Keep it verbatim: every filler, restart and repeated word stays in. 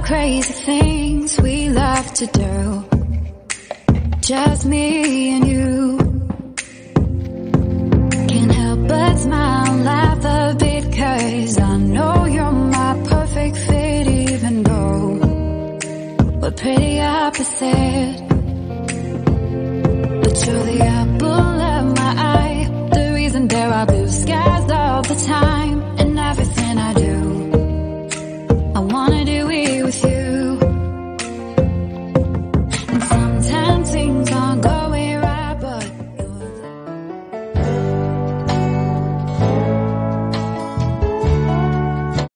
crazy things we love to do, just me and you. Can't help but smile, laugh a bit, cause I know you're my perfect fit, even though we're pretty opposite. But you're the apple of my eye, the reason there are blue skies all the time.